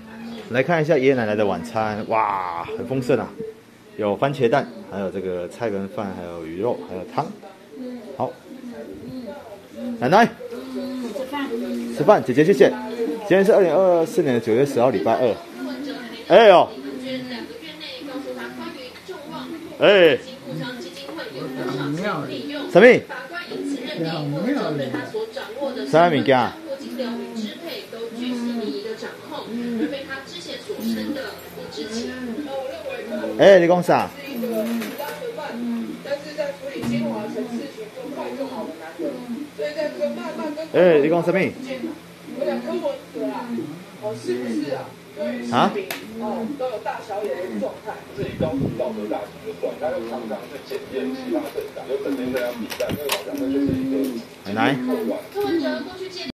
来看一下爷爷奶奶的晚餐，哇，很丰盛啊，有番茄蛋，还有这个菜跟饭，还有鱼肉，还有汤。好，奶奶，吃饭，姐姐谢谢。今天是2024年9月10号，礼拜2。哎呦，哎，什么？啥物件？哎，你讲啥？哎，你讲什么？ 我想柯文哲啊，是不是啊？对于市民都有大小眼的状态。自己高度道德大局就算，他又常常去检验其他政党，就整天跟他比赛，所以我想这就是一个。 奶奶。 柯文哲过去见。